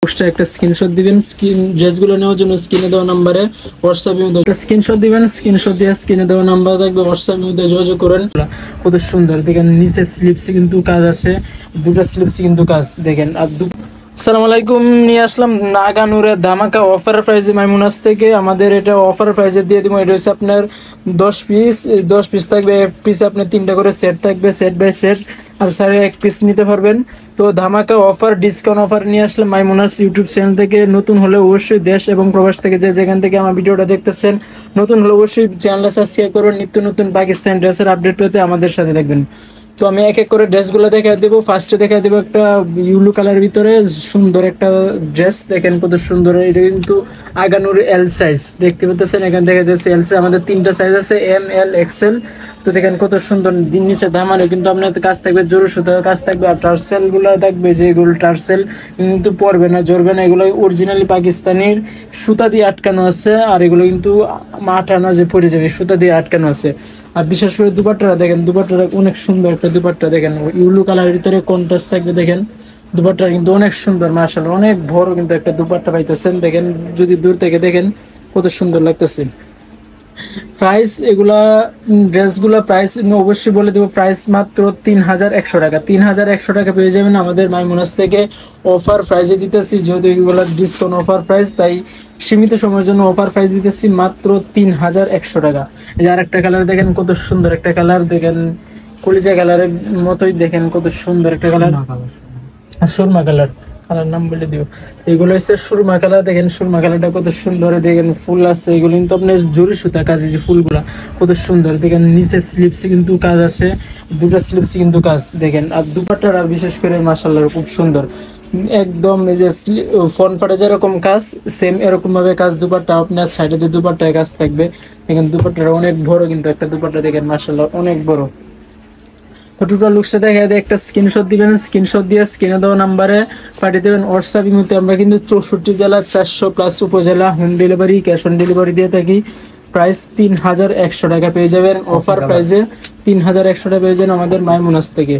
লুকসটা একটা স্ক্রিনশট দিবেন। ড্রেসগুলো নেওয়ার জন্য স্ক্রিনে দেওয়া নাম্বারে হোয়াটসঅ্যাপে একটা স্ক্রিনশট দিবেন। স্ক্রিনশট দিয়ে স্ক্রিনে দেওয়া নাম্বার থাকবে, হোয়াটসঅ্যাপের মধ্যে যোগাযোগ করেন। কত সুন্দর দেখেন, নিচে স্লিপসে কিন্তু কাজ আছে, দুটো স্লিপসে কিন্তু কাজ দেখেন। আর আসসালামু আলাইকুম, নিয়ে আসলাম নাগানুরের ধামাকা অফার প্রাইসে মাইমুনাস থেকে। আমাদের এটা অফার প্রাইসে দিয়ে দিব। এটা হচ্ছে আপনার 10 পিস থাকবে। এক পিস আপনার 3টা করে সেট থাকবে, সেট বাই সেট। আর স্যার এক পিস নিতে পারবেন। তো ধামাকা অফার, ডিসকাউন্ট অফার নিয়ে আসলে মাইমুনাস ইউটিউব চ্যানেল থেকে। নতুন হলে অবশ্যই দেশ এবং প্রবাস থেকে যে যেখান থেকে আমার ভিডিওটা দেখতেছেন, নতুন হলে অবশ্যই চ্যানেলটা সাবস্ক্রাইব করুন। নিত্য নতুন পাকিস্তানি ড্রেসের আপডেট পেতে আমাদের সাথে থাকবেন। তো আমি এক এক করে ড্রেসগুলো দেখা দেবো। ফার্স্টে দেখা দেবো একটা ইউলু কালার ভিতরে সুন্দর একটা ড্রেস, দেখেন কত সুন্দর। এটা কিন্তু আগানুর এল সাইজ, দেখতে পাচ্ছেন এখান থেকে এল সাইজ। আমাদের 3টা সাইজ আছে, এম, এল, এক্সেল। তো দেখেন কত সুন্দর। দিন নিচে দামানো কিন্তু আপনার কাজ থাকবে, জোর সুতার কাজ থাকবে। আর টার্সেল গুলো থাকবে, যেগুলো টার্সেল কিন্তু পরবে না, জড়বে না। এগুলো অরিজিনালি পাকিস্তানির সুতা দিয়ে আটকানো আছে। আর এগুলো কিন্তু আটানা যে পড়ে যাবে, সুতা দিয়ে আটকানো আছে। আর বিশেষ করে দুপাট্টাটা দেখেন, দুপাট্টাটা অনেক সুন্দর একটা দুপাট্টা দেখেন, ইউলু কালারের ভিতরে কন্ট্রাস্ট থাকবে। দেখেন দুপাট্টাটা কিন্তু অনেক সুন্দর, মাশাআল্লাহ অনেক বড় কিন্তু একটা দুপাট্টা পাইতেছেন। দেখেন যদি দূর থেকে দেখেন কত সুন্দর লাগতেছে। প্রাইস এগুলা ড্রেসগুলা প্রাইস অবশ্যই বলে দেবো। প্রাইস মাত্র 3100 টাকা। 3100 টাকা পেয়ে যাবেন আমাদের মাইমুনাস থেকে। অফার প্রাইসে দিতেছি, যেহেতু এগুলো ডিসকাউন্ট অফার প্রাইস, তাই সীমিত সময়ের জন্য অফার প্রাইস দিতেছি মাত্র 3100 টাকা। এই যে আরেকটা কালার দেখেন, কত সুন্দর একটা কালার দেখেন, কলিজা কালারের মতোই দেখেন, কত সুন্দর একটা কালার, সুরমা কালার। কালার নাম বলে দিও। এগুলো হচ্ছে সুরমা কালার। দেখেন সুরমা কালারটা কত সুন্দর। দেখেন ফুল আছে, এগুলো কিন্তু আপনার জরি সুতা কাজ। এই যে ফুলগুলা কত সুন্দর। দেখেন নিচে স্লিপসে কিন্তু কাজ আছে, দুটো স্লিপসে কিন্তু কাজ দেখেন। আর দুপাট্টাটা বিশেষ করে মাশাআল্লাহ খুব সুন্দর একদম। এই যে ফ্রন্ট পাটে যেরকম কাজ, সেম এরকম ভাবে কাজ দুপাট্টা। আপনার সাইডে দিয়ে দুপাট্টায় কাজ থাকবে। দেখেন দুপাট্টাটা অনেক বড় কিন্তু একটা দুপাট্টা, দেখেন মাশাআল্লাহ অনেক বড়। তো টোটাল লুকসটা দেখা যায়, একটা স্ক্রিনশট দিবেন। স্ক্রিনশট দিয়ে স্ক্রিনে দেওয়া নাম্বারে পাঠিয়ে দেবেন হোয়াটসঅ্যাপ ইমোতে। আমরা কিন্তু 64 জেলা 400+ উপজেলা home delivery, cash on delivery দিয়ে থাকি। প্রাইস 3100 টাকা পেয়ে যাবেন অফার প্রাইসে। 3100 টাকা পেয়ে যাবেন আমাদের মাইমুনাস থেকে।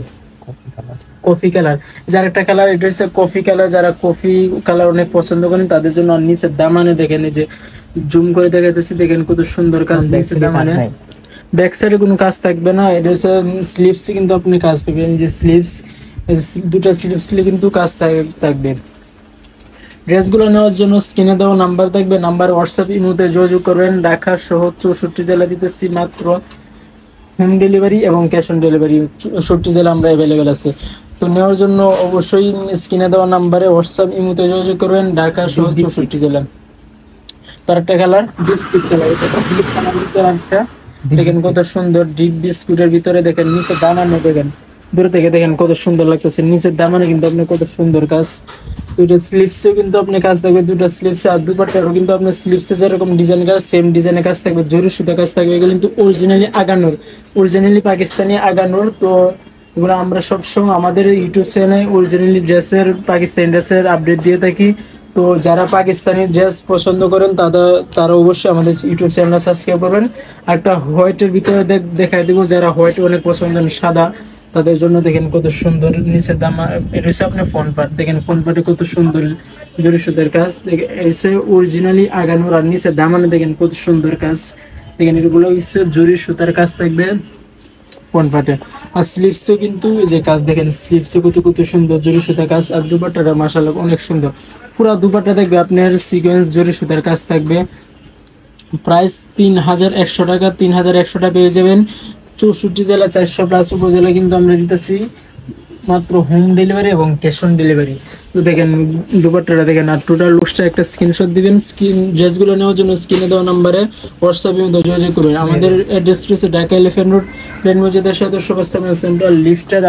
কফি কালার, যার একটা কালার, এটা হচ্ছে কফি কালার। যারা কফি কালার অনেক পছন্দ করেন তাদের জন্য। নিচের দামানে দেখেন, এই যে জুম করে দেখাতেছি, দেখেন কত সুন্দর কাজ। নিচের দামানে ব্যাক সাইডে কোনো কাজ থাকবে না। এটা হচ্ছে স্লিপসে কিন্তু আপনি কাজ পাবেন, যে স্লিপস, দুটো স্লিপসে কিন্তু কাজ থাকবে। ড্রেসগুলো নেওয়ার জন্য স্ক্রিনে দেওয়া নাম্বার থাকবে, নাম্বার হোয়াটসঅ্যাপ ইমোতে যোগাযোগ করবেন। ঢাকা সহ 64 জেলা দিতেছি মাত্র হোম ডেলিভারি এবং ক্যাশ অন ডেলিভারি। 64 জেলা আমরা অ্যাভেলেবেল আছে। তো নেওয়ার জন্য অবশ্যই স্ক্রিনে দেওয়া নাম্বারে হোয়াটসঅ্যাপ ইমোতে যোগাযোগ করবেন, ঢাকা সহ 64 জেলা। তার একটা কালার বিস্কিট কালার, এটা বিস্কিট কালার ভিতরে একটা দেখেন কত সুন্দর ডিপ বিস্কুটের ভিতরে। দেখেন নিচে দামানো, দেখেন দূর থেকে দেখেন কত সুন্দর লাগতেছে। নিচের দামানে কিন্তু আপনি কত সুন্দর কাজ। দুটো স্লিপসেও কিন্তু আপনি কাজ থাকবে, দুটো স্লিপসে। আর দুপাট্টারও কিন্তু আপনার স্লিপসে যেরকম ডিজাইন কাজ, সেম ডিজাইনের কাজ থাকবে, জরি সুতা কাজ থাকবে। এগুলো কিন্তু অরিজিনালি আগানোর, অরিজিনালি পাকিস্তানি আগানোর। তো এগুলো আমরা সবসময় আমাদের ইউটিউব চ্যানেলে অরিজিনালি ড্রেসের, পাকিস্তানি ড্রেসের আপডেট দিয়ে থাকি। তো যারা পাকিস্তানি ড্রেস পছন্দ করেন তারা অবশ্যই আমাদের ইউটিউব চ্যানেল সাবস্ক্রাইব করবেন। একটা হোয়াইটের ভিতরে দেখাই দেবো, যারা হোয়াইট অনেক পছন্দ সাদা, তাদের জন্য দেখেন কত সুন্দর। নিচের দাম এটা হচ্ছে আপনার ফোন পাট, দেখেন ফোন পাটে কত সুন্দর জরি সুতার কাজ। এসে অরিজিনালি আগানোর। আর নিচের দামানে দেখেন কত সুন্দর কাজ। দেখেন এগুলো হচ্ছে জরি সুতার কাজ থাকবে ফ্রন্ট পার্টে। আর স্লিভসেও কিন্তু যে কাজ দেখেন, স্লিভসে কত কত সুন্দর জরি সুতা কাজ। আর দুপাট্টাটা মাশাআল্লাহ অনেক সুন্দর। পুরো দুপাট্টা দেখবে আপনার সিকোয়েন্স জরি সুতার কাজ থাকবে। প্রাইস 3100 টাকা। 3100 টাকা পেয়ে যাবেন 64 জেলা 400+ উপজেলা কিন্তু আমরা দিতেছি মাত্র হোম ডেলিভারি এবং ক্যাশ অন ডেলিভারি। তো দেখেন দুপাট্টাটা দেখেন। আর টোটাল লুকসটা একটা স্ক্রিনশট দিবেন। ড্রেসগুলো নেওয়ার জন্য স্ক্রিনে দেওয়া নাম্বারে হোয়াটসঅ্যাপে যোগাযোগ করবেন। আমাদের অ্যাড্রেস হচ্ছে ঢাকা এলিফ্যান্ট রোড, প্লেন মসজিদের সদস্য বাস্তবায়ন সেন্টার, লিফটের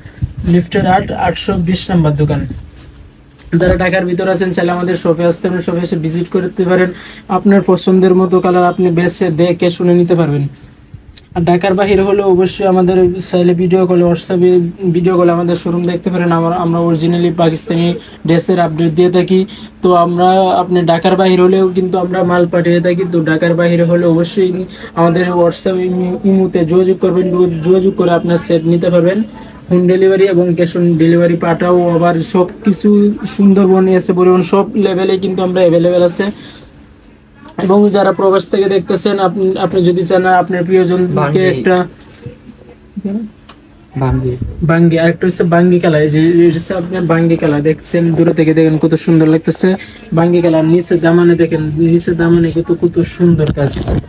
8 820 নম্বর দোকান। যারা ঢাকার ভিতরে আছেন চাইলে আমাদের শপে আসতে পারেন, শপে এসে ভিজিট করতে পারেন। আপনার পছন্দের মতো কালার আপনি বেছে দেখে শুনে নিতে পারবেন। আর ঢাকার বাহিরে হলে অবশ্যই আমাদের চাইলে ভিডিও কলে, হোয়াটসঅ্যাপে ভিডিও কলে আমাদের শোরুম দেখতে পারেন। আমরা অরিজিনালি পাকিস্তানি ড্রেসের আপডেট দিয়ে থাকি। তো আপনি ঢাকার বাহির হলেও কিন্তু আমরা মাল পাঠিয়ে থাকি। তো ঢাকার বাহিরে হলে অবশ্যই আমাদের হোয়াটসঅ্যাপ ইমুতে যোগাযোগ করবেন, যোগাযোগ করে আপনার সেট নিতে পারবেন। হোম ডেলিভারি এবং ক্যাশ অন ডেলিভারি পাঠাও। আবার সব কিছু সুন্দরবনে এসে পরিবহন সব লেভেলে কিন্তু আমরা অ্যাভেলেবেল আছে। এবং যারা প্রবাস থেকে দেখতেছেন, আপনি যদি চান আপনার প্রিয়জনকে একটা বাঙ্গি, আরেকটা হচ্ছে বাঙ্গি কালার, এই যে হচ্ছে আপনার বাঙ্গি কালার, দেখতেন দূরে থেকে দেখেন কত সুন্দর লাগতেছে বাঙ্গি কালার। নিচে দামানে দেখেন, নিচে দামানে কত সুন্দর কাজ।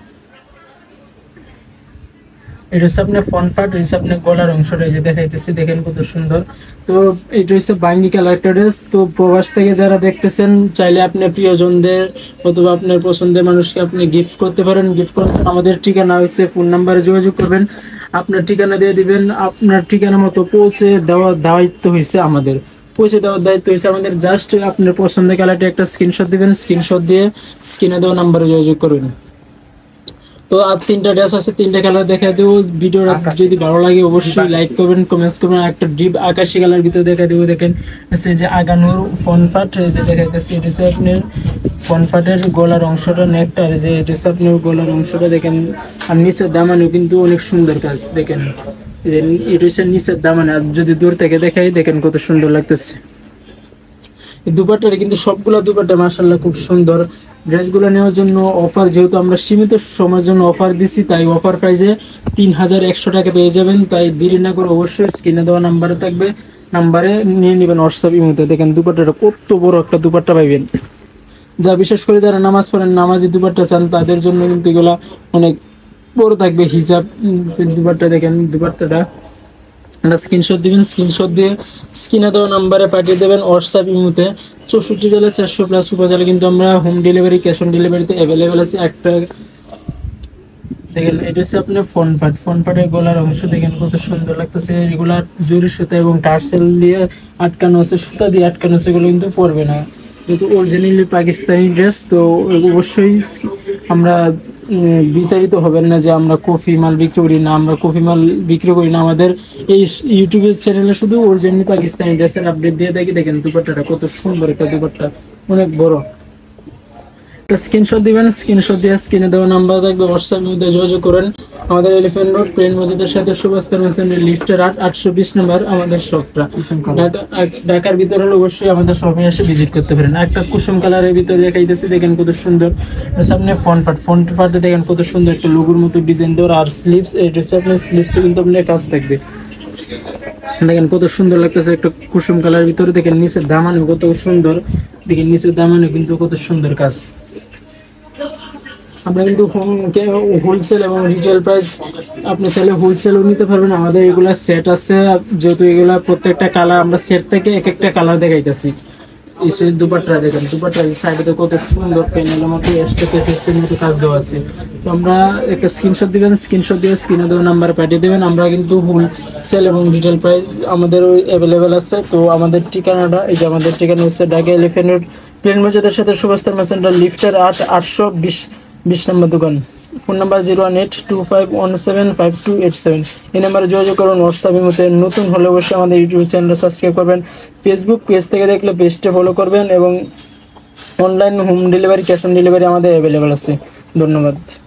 এটা হচ্ছে আপনার ফ্রন্ট পার্ট, হচ্ছে আপনার গলার অংশটা এই যে দেখাইতেছি, দেখেন কত সুন্দর। তো এটা হচ্ছে বাঙ্গি কালার একটা ড্রেস। তো প্রবাস থেকে যারা দেখতেছেন, চাইলে আপনার প্রিয়জনদের অথবা আপনার পছন্দের মানুষকে আপনি গিফট করতে পারেন। গিফট করতে আমাদের ঠিকানা হচ্ছে, ফোন নাম্বারে যোগাযোগ করবেন, আপনার ঠিকানা দিয়ে দিবেন। আপনার ঠিকানা মতো পৌঁছে দেওয়ার দায়িত্ব হয়েছে আমাদের, জাস্ট আপনার পছন্দের কালারটি একটা স্ক্রিনশট দিবেন, স্ক্রিনশট দিয়ে স্ক্রিনে দেওয়া নাম্বারে যোগাযোগ করবেন। তো আর 3টা ড্রেস আছে, 3টা কালার দেখা দেবো। ভিডিওটা যদি ভালো লাগে অবশ্যই লাইক করবেন, কমেন্টস করবেন। একটা ডিপ আকাশি কালার ভিতরে দেখা দেবো, দেখেন যে আগানোর ফ্রন্ট পার্ট যে দেখাইতেছে, এটা হচ্ছে আপনার ফ্রন্ট পার্টের গলার অংশটা, নেকটা, আর যে এটা হচ্ছে আপনার গলার অংশটা দেখেন। আর নিচের দামানেও কিন্তু অনেক সুন্দর কাজ, দেখেন যে এটা হচ্ছে নিচের দামানে। আর যদি দূর থেকে দেখাই, দেখেন কত সুন্দর লাগতেছে। দুপাট্টাটা কিন্তু সবগুলো দুপাট্টা মাশাআল্লাহ খুব সুন্দর। ড্রেসগুলো নেওয়ার জন্য অফার, যেহেতু আমরা সীমিত সময়ের জন্য অফার দিছি, তাই অফার প্রাইসে 3100 টাকা পেয়ে যাবেন। তাই দেরি না করে অবশ্যই স্ক্রিনে দেওয়া নাম্বারে থাকবে, নাম্বারে নিয়ে নেবেন হোয়াটসঅ্যাপ ইমোতে। দেখেন দুপাট্টাটা কত বড় একটা দুপাট্টা পাইবেন। যা বিশেষ করে যারা নামাজ পড়েন, নামাজি দুপাট্টা চান, তাদের জন্য কিন্তু এগুলা অনেক বড় থাকবে। হিজাব দুপাট্টা, দেখেন দুপাট্টাটা স্ক্রিনশট দিবেন, স্ক্রিনশট দিয়ে স্ক্রিনে দেওয়া নাম্বারে পাঠিয়ে দেবেন হোয়াটসঅ্যাপ ইমোতে। 64 জেলা 400+ উপজেলা কিন্তু আমরা হোম ডেলিভারি, ক্যাশ অন ডেলিভারিতে অ্যাভেলেবেল আছে। একটা দেখেন এটা হচ্ছে আপনার ফ্রন্ট পার্টের গলার অংশ, দেখেন কত সুন্দর লাগতেছে। রেগুলার জরি সুতা এবং টার্সেল দিয়ে আটকানো আছে, সুতা দিয়ে আটকানো আছে, এগুলো কিন্তু পরবে না, যেহেতু অরিজিনালি পাকিস্তানি ড্রেস। তো অবশ্যই আমরা বিতাড়িত হবেন না যে আমরা কফি মাল বিক্রি করি না, আমরা কফি মাল বিক্রি করি না। আমাদের এই ইউটিউবের চ্যানেলে শুধু অরিজিনালি পাকিস্তানি ড্রেসের আপডেট দিয়ে থাকি। দেখেন দুপাট্টাটা কত সুন্দর একটা দুপাট্টা, অনেক বড়। একটা স্ক্রিনশট দিবেন, স্ক্রিনশট দিয়ে স্ক্রিনে দেওয়া নাম্বার থাকবে, হোয়াটসঅ্যাপের মধ্যে যোগাযোগ করেন। আমাদের এলিফ্যান্ট রোড প্লেন মসজিদের সাথে সুভাষতার লিফটের 820 নম্বর আমাদের শপটা। ঢাকার ভিতরে হলে অবশ্যই আমাদের শপে এসে ভিজিট করতে পারেন। একটা কুসুম কালারের ভিতরে দেখাইতেছি, দেখেন কত সুন্দর। সামনে ফ্রন্ট পার্টে দেখেন কত সুন্দর একটা লোগোর মতো ডিজাইন দেওয়া। আর স্লিভস, এই ড্রেসে আপনার স্লিভসে কিন্তু আপনার কাজ থাকবে, দেখেন কত সুন্দর লাগতেছে একটা কুসুম কালারের ভিতরে। দেখেন নিচের দামানও কত সুন্দর, দেখেন নিচের দামানও কিন্তু কত সুন্দর কাজ। আমরা কিন্তু হোলসেল এবং রিটেল প্রাইস, আপনি চাইলে হোলসেলও নিতে পারবেন। আমাদের এগুলা সেট আছে, যেহেতু এগুলা প্রত্যেকটা কালার আমরা সেট থেকে এক একটা কালার দেখাইতেছি। এই সেই দুপাট্টা দেখেন, দুপাট্টার সাইডে কত সুন্দর প্যানেলের মতো এসের মতো কাজ দেওয়া আছে। তো আমরা একটা স্ক্রিনশট দিবেন, স্ক্রিনশট দিয়ে স্ক্রিনে দেওয়া নাম্বারে পাঠিয়ে দেবেন। আমরা কিন্তু হোলসেল এবং রিটেল প্রাইস আমাদের অ্যাভেলেবেল আছে। তো আমাদের ঠিকানাটা, এই যে আমাদের ঠিকানা হচ্ছে ঢাকা এলিফ্যান্ট রোড প্লেন মসজিদের সাথে সুভাষতার সেন্টার লিফটের 820 নম্বর দোকান। Phone number 01825175287। এই নাম্বারে যোগাযোগ করুন হোয়াটসঅ্যাপের মধ্যে। নতুন হলে অবশ্যই আমাদের ইউটিউব চ্যানেলটা সাবস্ক্রাইব করবেন। ফেসবুক পেজ থেকে দেখলে পেজটা ফলো করবেন, এবং online home delivery, cash on delivery আমাদের অ্যাভেলেবেল আছে। ধন্যবাদ।